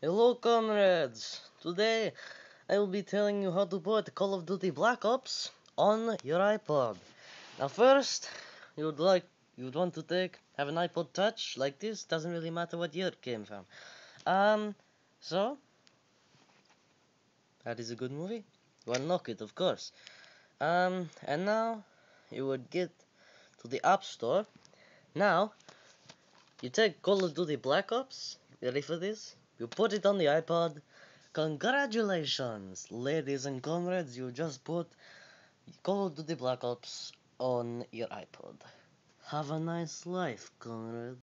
Hello, comrades! Today I will be telling you how to put Call of Duty Black Ops on your iPod. Now, first, you would want to have an iPod Touch like this. Doesn't really matter what year it came from. Um, so that is a good movie. You unlock it, of course. And now you would get to the App Store. Now you take Call of Duty Black Ops. Ready for this? You put it on the iPod. Congratulations, ladies and comrades, you just put Call of Duty Black Ops on your iPod. Have a nice life, comrade.